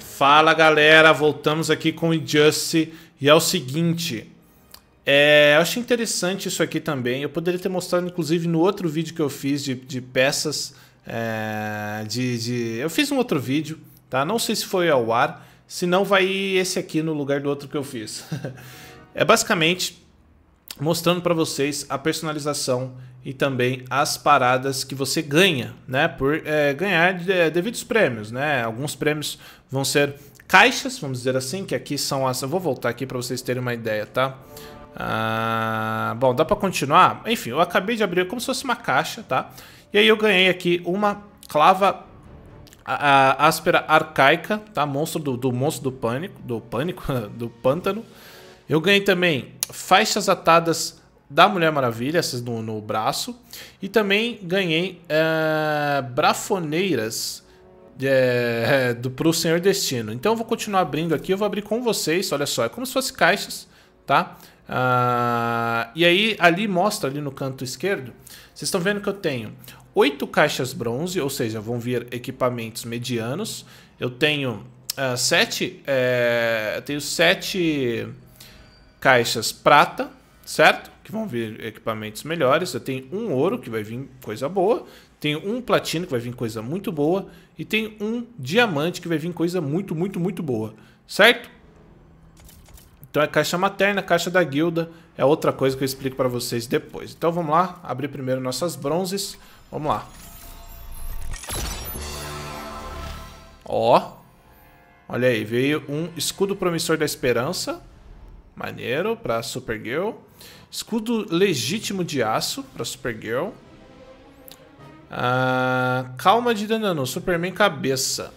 Fala galera, voltamos aqui com o Injustice e é o seguinte, eu achei interessante isso aqui também, eu poderia ter mostrado inclusive no outro vídeo que eu fiz de peças, eu fiz um outro vídeo, tá? Não sei se foi ao ar, se não vai esse aqui no lugar do outro que eu fiz. É basicamente mostrando para vocês a personalização e também as paradas que você ganha, né? Por ganhar devidos prêmios, né? Alguns prêmios vão ser caixas, vamos dizer assim, que aqui são as... Eu vou voltar aqui para vocês terem uma ideia, tá? Bom, dá para continuar? Enfim, eu acabei de abrir como se fosse uma caixa, tá? E aí eu ganhei aqui uma clava áspera arcaica, tá? Monstro do monstro do pântano. Eu ganhei também faixas atadas da Mulher Maravilha, essas no braço. E também ganhei brafoneiras pro Senhor Destino. Então eu vou continuar abrindo aqui, eu vou abrir com vocês, olha só, é como se fosse caixas, tá? E aí ali mostra, ali no canto esquerdo, vocês estão vendo que eu tenho 8 caixas bronze, ou seja, vão vir equipamentos medianos. Eu tenho 7 caixas prata, certo? Que vão vir equipamentos melhores. Eu tenho um ouro, que vai vir coisa boa. Tenho um platino, que vai vir coisa muito boa. E tenho um diamante, que vai vir coisa muito, muito, muito boa. Certo? Então é caixa materna, caixa da guilda. É outra coisa que eu explico para vocês depois. Então vamos lá, abrir primeiro nossas bronzes. Vamos lá. Ó. Olha aí, veio um escudo promissor da esperança. Maneiro, pra Supergirl. Escudo legítimo de aço pra Supergirl. Calma de Danano, Superman cabeça.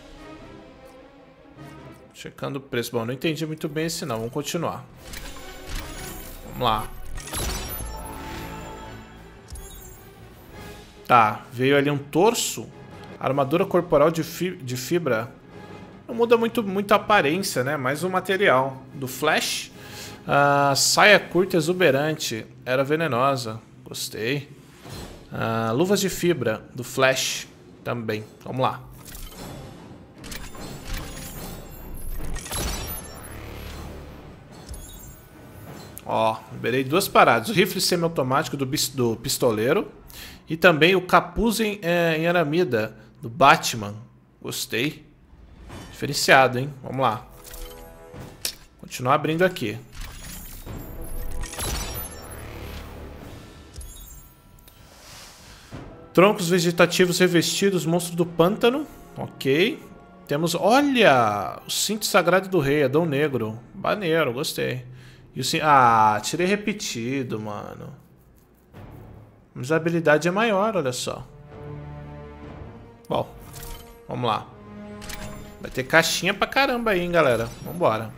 Checando o preço. Bom, não entendi muito bem esse não. Vamos continuar. Vamos lá. Tá, veio ali um torso. Armadura corporal de fibra. Não muda muito a aparência, né? Mais o material. Do Flash. Saia curta exuberante. Era venenosa. Gostei. Luvas de fibra. Do Flash. Também. Vamos lá. Ó, liberei 2 paradas. O rifle semiautomático do pistoleiro. E também o capuz em aramida. Do Batman. Gostei. Diferenciado, hein? Vamos lá. Continuar abrindo aqui. Troncos vegetativos revestidos, monstro do pântano. Ok. Temos, olha, o cinto sagrado do rei, Adão Negro. Maneiro, gostei. E o tirei repetido, mano. Mas a habilidade é maior, olha só. Bom, vamos lá. Vai ter caixinha pra caramba aí, hein, galera. Vambora.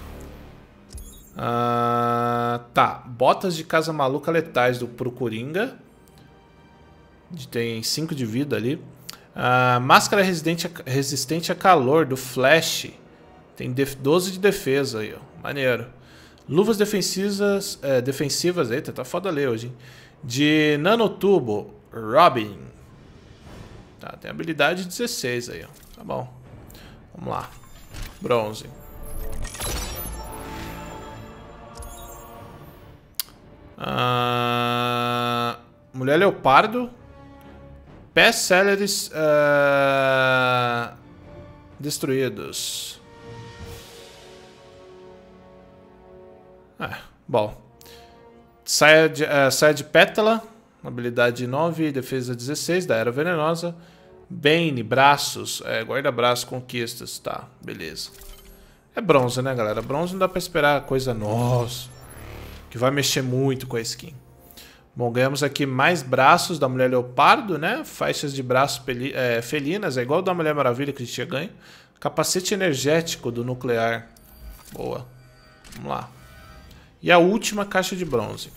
Tá. Botas de casa maluca letais pro Coringa. Tem 5 de vida ali. Máscara resistente a calor do Flash. Tem 12 de defesa aí, ó. Maneiro. Luvas defensivas. Eita, tá foda ler hoje, hein? De nanotubo. Robin. Tá, tem habilidade 16 aí, ó. Tá bom. Vamos lá. Bronze. Mulher Leopardo. Pés céleres destruídos. Bom. Saia de pétala. Habilidade 9, defesa 16 da Era Venenosa. Bane, braços, guarda-braços, conquistas, tá, beleza. É bronze, né, galera? Bronze não dá pra esperar coisa, nossa, que vai mexer muito com a skin. Bom, ganhamos aqui mais braços da Mulher Leopardo, né? Faixas de braços felinas, é igual da Mulher Maravilha que a gente tinha ganho. Capacete energético do nuclear. Boa. Vamos lá. E a última caixa de bronze.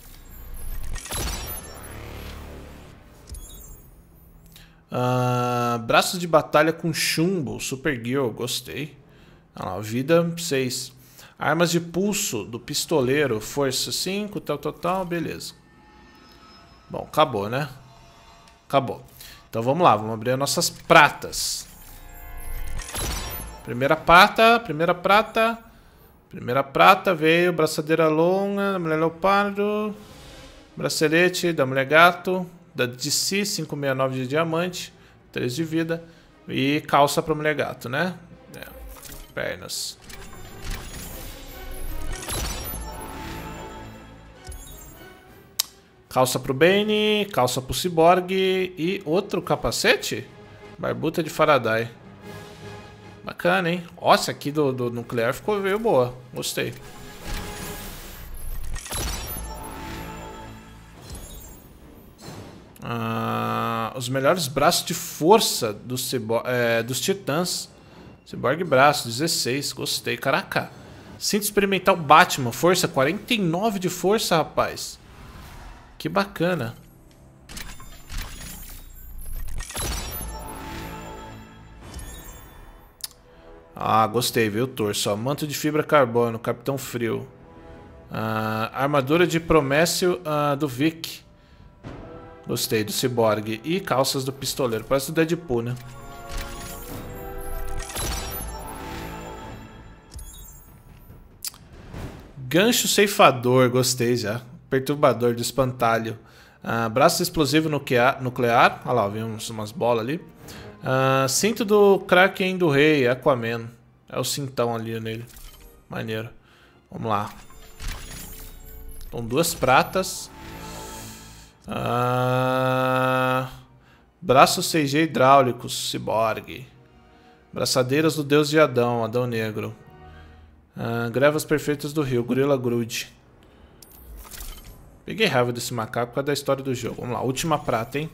Braços de batalha com chumbo, Supergirl, gostei. Vida 6. Armas de pulso do pistoleiro, força 5, tal, beleza. Bom, acabou, né? Acabou. Então vamos lá, vamos abrir as nossas pratas. Primeira prata, primeira prata. Primeira prata veio, braçadeira longa da mulher leopardo. Bracelete da mulher gato. Da DC, 569 de diamante. 3 de vida. E calça pra mulher gato, né? É. Pernas. Calça pro Bane, calça pro Cyborg e outro capacete? Barbuta de Faraday. Bacana, hein? Nossa, aqui do nuclear veio boa. Gostei. Os melhores braços de força dos titãs. Cyborg braço, 16. Gostei. Caraca. Cinto experimental Batman. Força, 49 de força, rapaz. Que bacana. Gostei, viu, torso? Manto de fibra carbono, Capitão Frio. Armadura de Promécio do Vic. Gostei, do Cyborg. E calças do Pistoleiro. Parece do Deadpool, né? Gancho ceifador, gostei já. Perturbador do espantalho. Braço explosivo nuclear. Olha lá, vem umas bolas ali. Cinto do Kraken do Rei, Aquaman. É o cintão ali nele. Maneiro. Vamos lá. Com 2 pratas. Braços CG hidráulicos, Cyborg. Braçadeiras do Deus de Adão, Adão Negro. Grevas perfeitas do rio, Gorilla Grodd. Peguei raiva desse macaco por causa da história do jogo. Vamos lá, última prata, hein?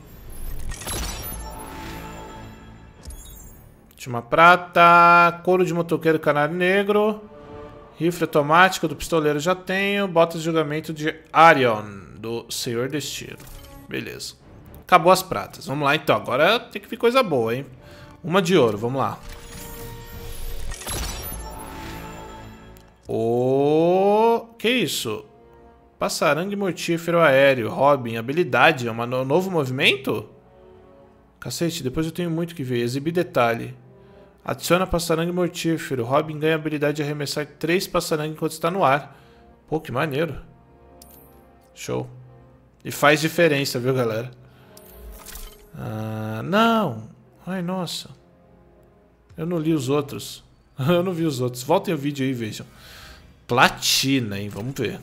Última prata. Couro de motoqueiro canário negro. Rifle automático do pistoleiro já tenho. Botas de julgamento de Arion, do Senhor Destino. Beleza. Acabou as pratas. Vamos lá então. Agora tem que vir coisa boa, hein? Uma de ouro, vamos lá. Que isso? Passarangue mortífero aéreo. Robin, habilidade. É um novo movimento? Cacete, depois eu tenho muito que ver. Exibir detalhe. Adiciona passarangue mortífero. Robin ganha a habilidade de arremessar 3 passarangues enquanto está no ar. Pô, que maneiro. Show. E faz diferença, viu, galera? Não. Ai, nossa. Eu não li os outros. Eu não vi os outros. Voltem o vídeo aí e vejam. Platina, hein? Vamos ver.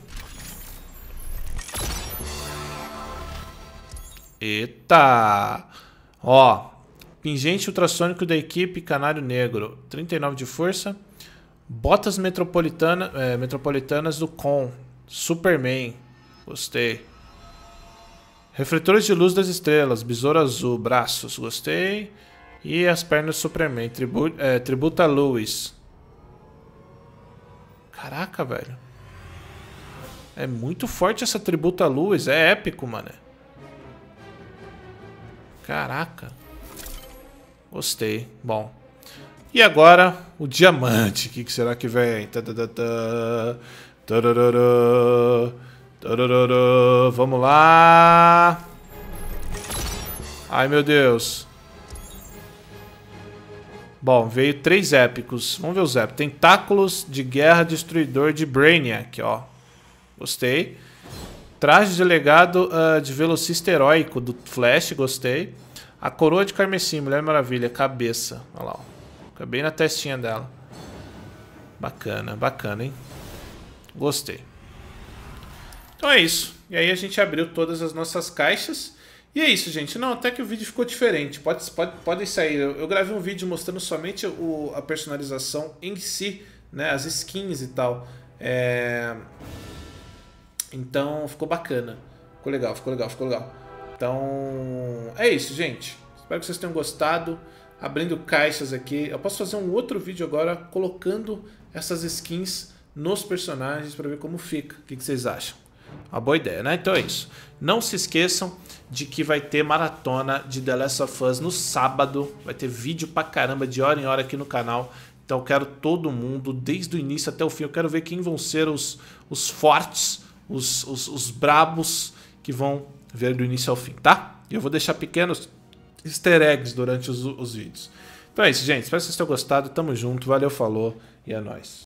Eita! Ó. Pingente ultrassônico da equipe Canário Negro. 39 de força. Botas metropolitanas do Con. Superman. Gostei. Refletores de luz das estrelas. Besouro azul. Braços. Gostei. E as pernas do Superman. Tributa Lewis. Caraca, velho. É muito forte essa Tributa Lewis. É épico, mano. Caraca. Gostei. Bom. E agora, o diamante. O que será que vem? Vamos lá. Ai, meu Deus. Bom, veio 3 épicos. Vamos ver os épicos. Tentáculos de Guerra Destruidor de Brainiac, ó. Gostei. Traje de legado de velocista heróico do Flash, gostei. A coroa de carmesim, Mulher Maravilha, cabeça. Olha lá, ó. Fica bem na testinha dela. Bacana, bacana, hein? Gostei. Então é isso. E aí a gente abriu todas as nossas caixas. E é isso, gente. Não, até que o vídeo ficou diferente. Podem sair. Eu gravei um vídeo mostrando somente a personalização em si, né? As skins e tal. Então ficou bacana. Ficou legal, ficou legal, ficou legal. Então é isso, gente. Espero que vocês tenham gostado. Abrindo caixas aqui. Eu posso fazer um outro vídeo agora colocando essas skins nos personagens para ver como fica. O que vocês acham? Uma boa ideia, né? Então é isso. Não se esqueçam de que vai ter maratona de The Last of Us no sábado. Vai ter vídeo pra caramba de hora em hora aqui no canal. Então eu quero todo mundo, desde o início até o fim. Eu quero ver quem vão ser os fortes, os brabos que vão ver do início ao fim, tá? E eu vou deixar pequenos easter eggs durante os vídeos. Então é isso, gente. Espero que vocês tenham gostado. Tamo junto. Valeu, falou e é nóis.